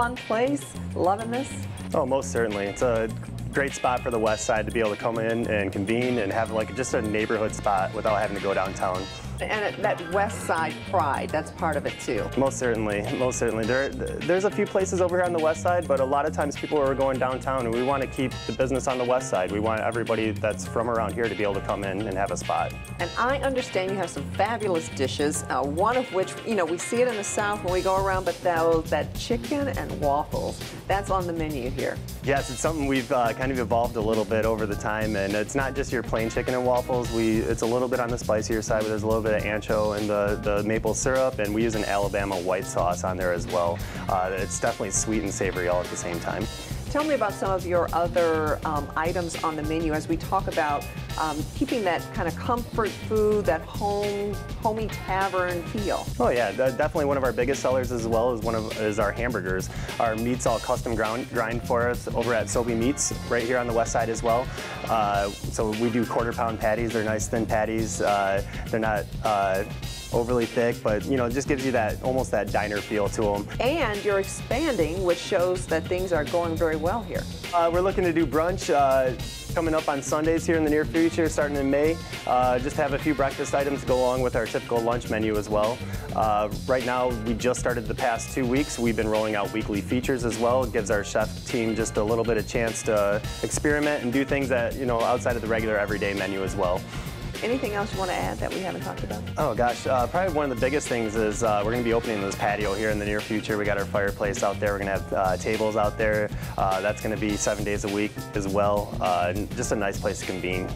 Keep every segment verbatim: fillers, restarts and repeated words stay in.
fun place? Loving this? Oh, most certainly. It's a great spot for the west side to be able to come in and convene and have like just a neighborhood spot without having to go downtown. And it, that west side pride, that's part of it too. Most certainly, most certainly. There, there's a few places over here on the west side, but a lot of times people are going downtown, and we want to keep the business on the west side. We want everybody that's from around here to be able to come in and have a spot. And I understand you have some fabulous dishes, uh, one of which, you know, we see it in the South when we go around, but that, that chicken and waffles, that's on the menu here. Yes, it's something we've uh, kind of evolved a little bit over the time, and it's not just your plain chicken and waffles. We, it's a little bit on the spicier side, but there's a little bit of ancho and the, the maple syrup, and we use an Alabama white sauce on there as well. Uh, it's definitely sweet and savory all at the same time. Tell me about some of your other um, items on the menu as we talk about um, keeping that kind of comfort food, that home, homey tavern feel. Oh yeah, definitely one of our biggest sellers as well is one of is our hamburgers. Our meat's all custom ground, grind for us over at Sobey Meats right here on the west side as well. Uh, so we do quarter pound patties. They're nice thin patties. Uh, they're not uh, overly thick, but you know, it just gives you that almost that diner feel to them. And you're expanding, which shows that things are going very well here. Uh, we're looking to do brunch uh, coming up on Sundays here in the near future, starting in May. Uh, just have a few breakfast items to go along with our typical lunch menu as well. Uh, right now, we just started the past two weeks. We've been rolling out weekly features as well. It gives our chef team just a little bit of chance to experiment and do things that, you know, outside of the regular everyday menu as well. Anything else you want to add that we haven't talked about? Oh gosh, uh, probably one of the biggest things is uh, we're going to be opening this patio here in the near future. We got our fireplace out there. We're going to have uh, tables out there. Uh, that's going to be seven days a week as well. Uh, just a nice place to convene.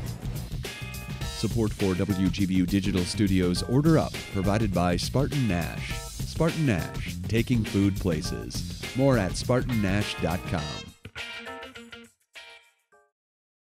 Support for W G V U Digital Studios Order Up, provided by SpartanNash. SpartanNash, taking food places. More at Spartan Nash dot com.